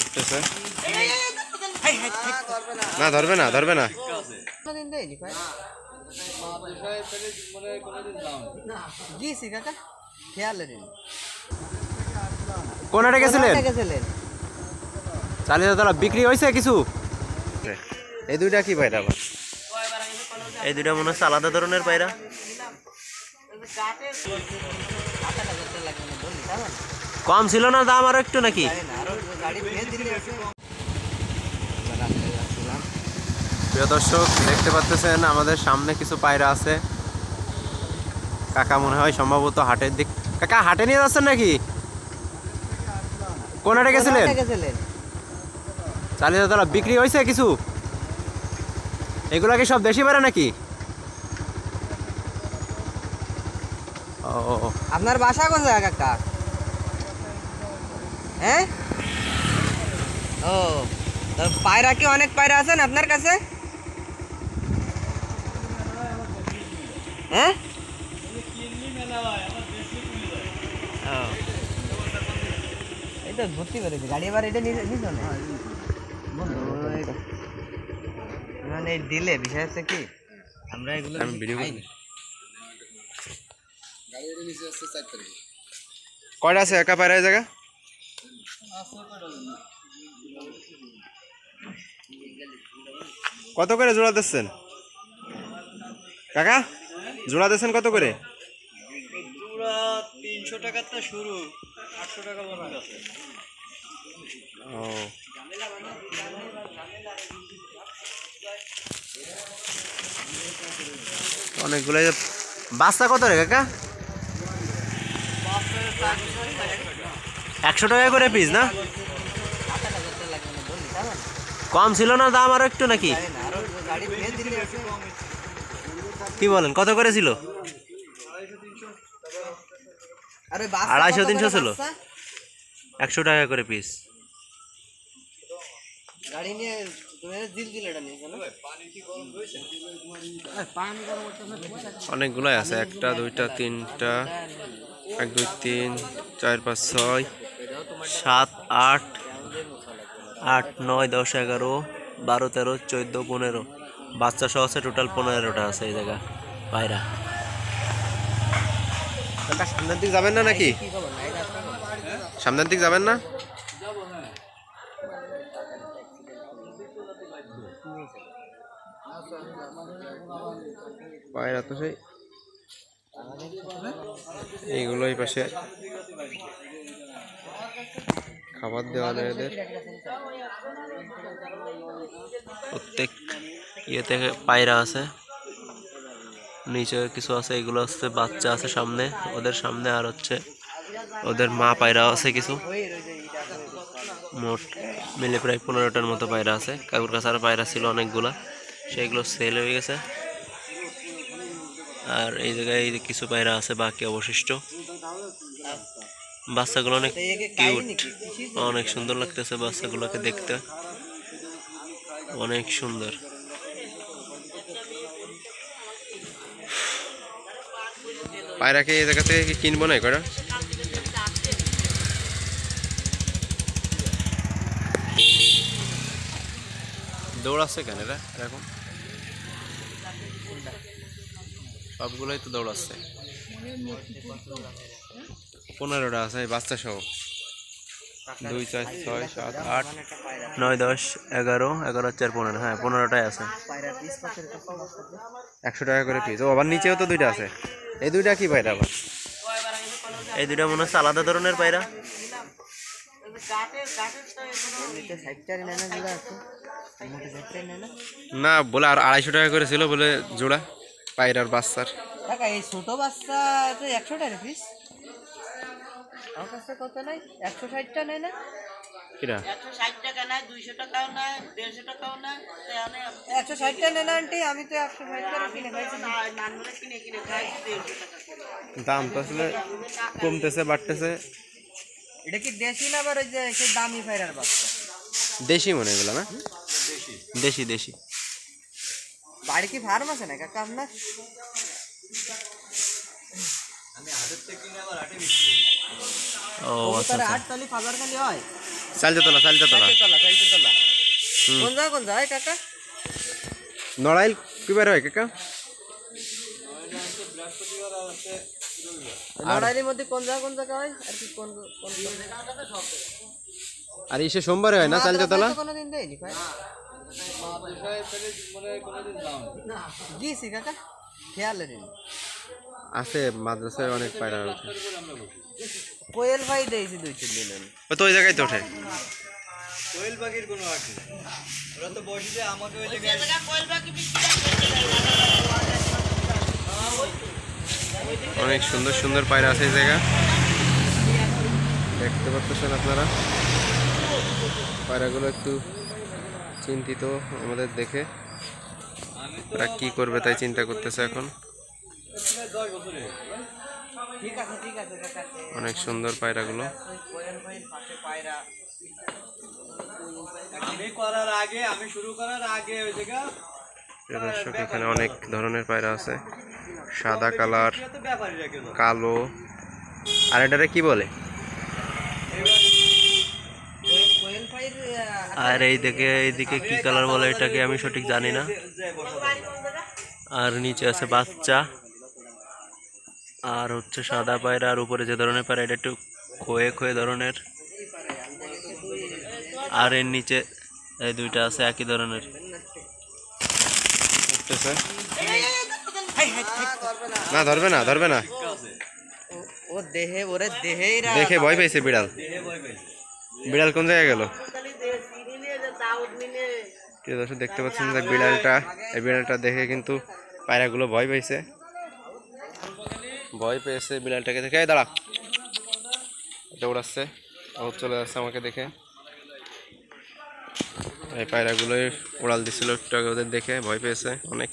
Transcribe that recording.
আসতেছে না, ধরবে না, ধরবে না। কোনটা গেছিলেন? চালিয়ে দাদা বিক্রি হয়েছে কিছু? এই দুইটা কি পায়রা আবার? এই দুইটা মনে হচ্ছে আলাদা ধরনের পায়রা। কম ছিল না দাম আরো একটু নাকি? প্রিয় দর্শক দেখতে পাচ্ছেন আমাদের সামনে কিছু পায়রা আছে। কাকা মনে হয় সম্ভবত হাটের দিক। কাকা হাটে নিয়ে যাচ্ছেন নাকি? কোন হাটে গেছিলেন? চালিয়ে দাদা বিক্রি হয়েছে কিছু? এগুলা কি সব দেশি পায়রা নাকি? ও আপনার বাসা কোন জায়গা কাকা? হ্যাঁ, ও পায়রা কি অনেক পায়রা আছেন আপনার কাছে? হ্যাঁ, এই তো ভর্তি করেছি গাড়ি। এবার এটা নিস না মানে দিলে বিষয় হচ্ছে কি, আমরা এগুলো কয়টা আছে একা পায়রা এই জায়গা? কত করে জোড়া দিচ্ছেন কাকা? জোড়া দিচ্ছেন কত করে? জোড়া 300 টাকা তো শুরু, 800 টাকা বন্ধ আছে। ও অনেকগুলো। বাচ্চা কত রে কাকা? 100 টাকা করে পিস না? কম ছিল না দাম আরো একটু নাকি? কি বলেন, কত করে ছিল? 250-300 ছিল। 100 টাকা করে পিস। অনেকগুলাই আছে, 1 2 3 1 2 3 4 5 6 7 8 8 9 10 11 12 13 14 15 বাচ্চা সহ আছে, টোটাল 15টা আছে এই জায়গা পায়রা। সামনের দিক যাবেন না নাকি? সামনের দিক যাবেন না? পায়রা তো সেই এইগুলো এই পাশে খাবার দেওয়া নেই এদের। প্রত্যেক ইয়েতে পায়রা আছে, নিচে কিছু আছে, এগুলো হচ্ছে বাচ্চা আছে সামনে, ওদের সামনে আর হচ্ছে ওদের মা পায়রা আছে কিছু। মোট মিলে প্রায় 15টার মতো পায়রা আছে। কাকুর কাছে আর পায়রা ছিল অনেকগুলা, সেগুলো সেল হয়ে গেছে। আর এই জায়গায় কিছু পায়রা আছে বাকি অবশিষ্ট। বাচ্চাগুলো অনেক কিউট, অনেক সুন্দর লাগতেছে বাচ্চাগুলোকে দেখতে, অনেক সুন্দর। পায়রাকে এই জায়গা থেকে কিনবো না করা? দৌড়াচ্ছে কেন এরা এখন? সবগুলোই তো দৌড়াচ্ছে। 15টা আছে বাচ্চা সহ। 2 4 6 7 8 9 10 11 11 4 15। হ্যাঁ 15টাই আছে। 100 টাকা করে পিস। ও আবার নিচেও তো দুইটা আছে। এই দুইটা কি পায়রা আবার? এই দুইটা মনে হচ্ছে আলাদা ধরনের পায়রা। না বলে আর 250 টাকা করে ছিল বলে জোড়া পায়রার বাচ্চার। এই ছোট বাচ্চা 100 টাকা পিস। আমার কাছে কত নাই? 160টা নেয় না? কিরা 160 টাকা না, 200 টাকাও না, 150 টাকাও না, 160টা নেন আন্টি। আমি তো 160 টাকা কিনে খাইছি, নানমুড়ে কিনে খাইছি 150 টাকা করে। দাম তো আসলে কমতেছে বাড়তেছে। এটা কি দেশি না আবার ওই যে সেই দামি পায়রার বাচ্চা? দেশি মনে এগুলো না? দেশি দেশি। বাড়ি কি ফার্ম আছে না কাকা আপনার? আমি হাটের থেকে কিনে আবার হাটে বিক্রি করি। ও আচ্ছা, হাট তাহলে বাজার খালি হয়। চালতে তোলা চালতে তোলা কোন যায় কাকা নড়াইল কি বার হয় কাকা নড়াইলের মধ্যে কোন জায়গা হয় আর কি কোন আর ইসে সোমবারে হয় না চালতে তোলা কোনদিন দেয়নি ভাই গিয়েছি কাকা খেয়াল নেই আছে মাদ্রাসায় অনেক পায়রা আছে কোয়েল ভাই দিয়েছি 2-3 দিন তো ওই জায়গায় তো ওঠে কোয়েল পাখির কোনো আট নেই ওরা তো বসে আমাকে ওই জায়গায় কোয়েল পাখি অনেক সুন্দর সুন্দর পায়রা আছে এই জায়গা দেখতে পাচ্ছেন আপনারা পায়রাগুলো একটু চিন্তিত আমাদের দেখে ওরা কি করবে তাই চিন্তা করতেছে এখন অনেক সুন্দর পায়রাগুলো আমি শুরু করার আগে ওই জায়গা দর্শক এখানে অনেক ধরনের পায়রা আছে সাদা কালার কালো আর এটারে কি বলে আর এইদিকে কি কালার বলে এটাকে আমি সঠিক জানি না আর নিচে আছে বাচ্চা আর হচ্ছে সাদা পায়রা আর উপরে যে ধরনের পায়রা এটা একটু খোয়ে ধরনের আর এর নিচে এই দুইটা আছে একই ধরনের না ধরবে না ও দেহে ওরে দেহেই দেখে ভয় পাইছে বিড়াল কোন জায়গায় গেল দর্শক দেখতে পাচ্ছেন যে বিড়ালটা দেখে কিন্তু পায়রাগুলো ভয় পেয়েছে বিড়ালটাকে দেখে দাঁড়া দৌড়াচ্ছে চলে যাচ্ছে আমাকে দেখে এই পায়রাগুলোই উড়াল দিছিল একটু আগে ওদের দেখে ভয় পেয়েছে অনেক